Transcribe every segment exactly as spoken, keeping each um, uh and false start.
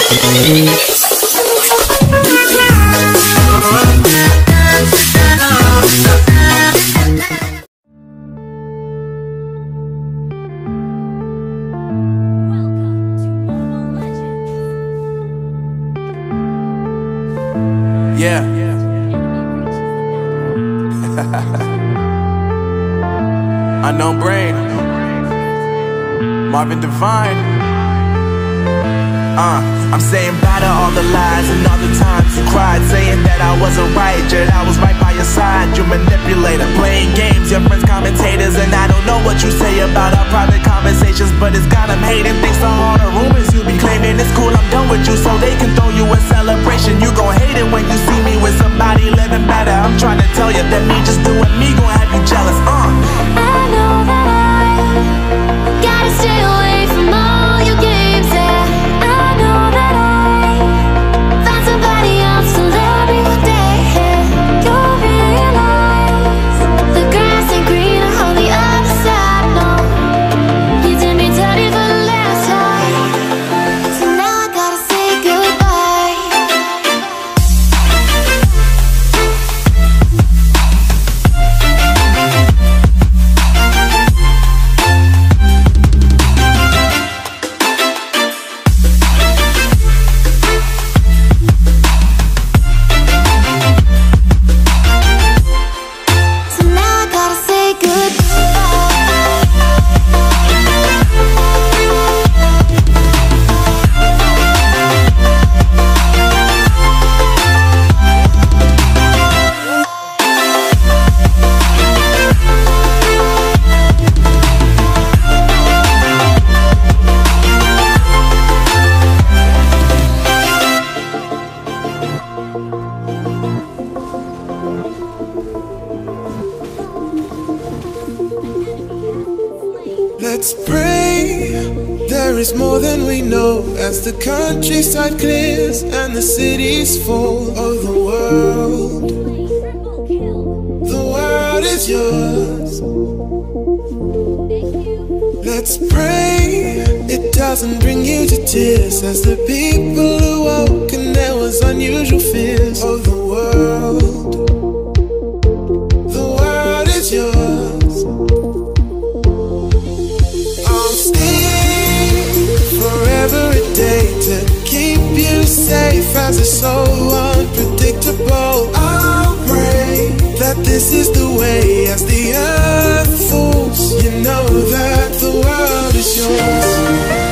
Yeah. Unknown Brain, Marvin Divine. Uh, I'm saying bye to all the lies and all the times you cried, saying that I wasn't right, yet I was right by your side. You manipulator, playing games, your friends commentators, and I don't know what you say about our private conversations, but it's got them hating. Thanks to all the rumors you be claiming. It's cool, I'm done with you, so they can throw you a celebration. You gon' hate it when you see me with somebody living better. I'm trying to tell you that me just doing me gon' have you jealous. Uh. I know that I gotta stay away from all your games, yeah. I know that I find somebody else to love me one day, yeah. You'll realize the grass ain't greener on the other side, no. You did me dirty for the last time, so now I gotta say goodbye. So now I gotta say goodbye. Let's pray there is more than we know as the countryside clears and the city's full of the world. The world is yours. Let's pray it doesn't bring you to tears as the people awoke and there was unusual fears of the world. The world is yours. Every day to keep you safe as it's so unpredictable. I'll pray that this is the way as the earth falls. You know that the world is yours.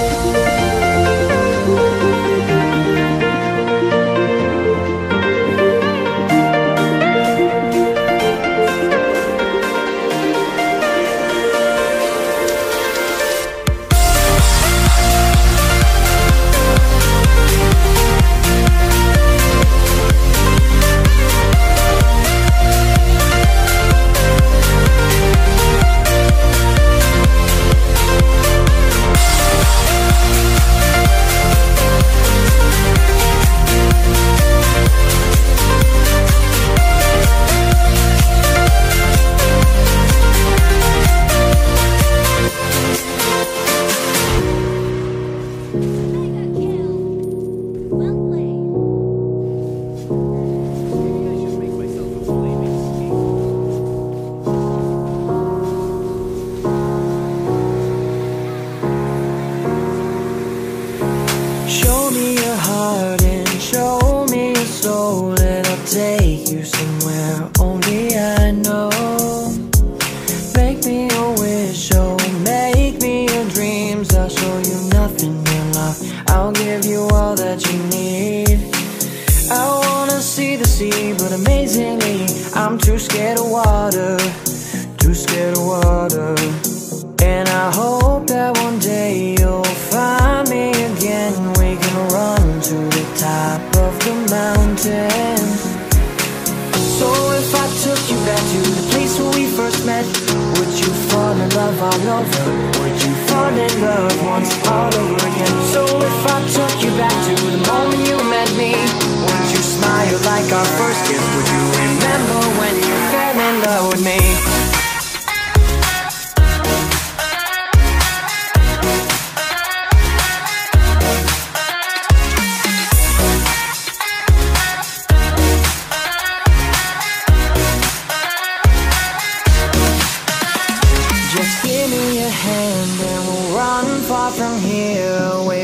Show me your heart and show me your soul, and I'll take you somewhere only I know. Make me your wish, oh, make me your dreams. I'll show you nothing but love. I'll give you all that you need. I wanna see the sea, but amazingly I'm too scared of water, too scared of water. And I hope that one day you'll find me again. We can run to the top of the mountain. So if I took you back to the place where we first met, would you fall in love all over? Would you fall in love once all over again? So if I took you back to the moment you met me, would you smile like our first kiss? Would you remember when you fell in love with me?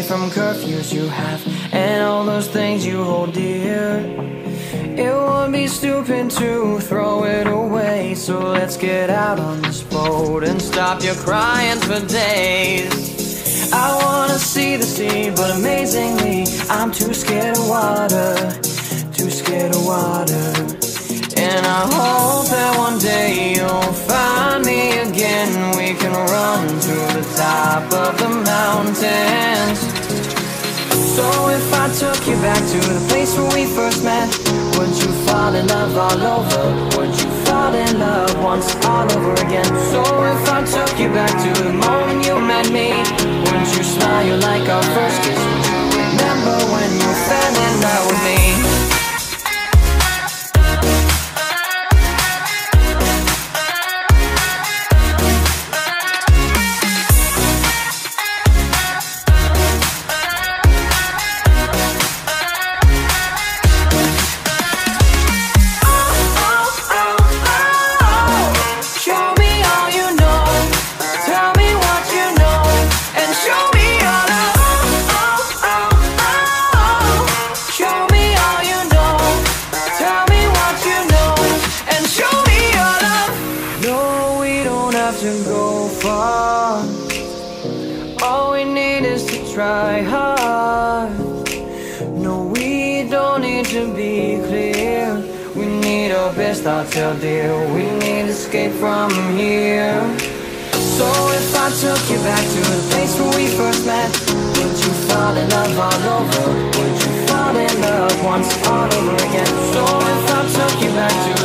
from curfews you have and all those things you hold dear. It would be stupid to throw it away, so let's get out on this boat and stop your crying for days. I wanna see the sea, but amazingly I'm too scared of water, too scared of water. And I hope that one day you'll find me again. We can run to the top of the mountains. So if I took you back to the place where we first met, would you fall in love all over? Would you fall in love once all over again? So if I took you back to the moment you met me, wouldn't you smile like our first kiss? Would you remember when you fell in love with me? To go far, all we need is to try hard. No, we don't need to be clear. We need our best thoughts out there. We need escape from here. So if I took you back to the place where we first met, would you fall in love all over? Would you fall in love once all over again? So if I took you back to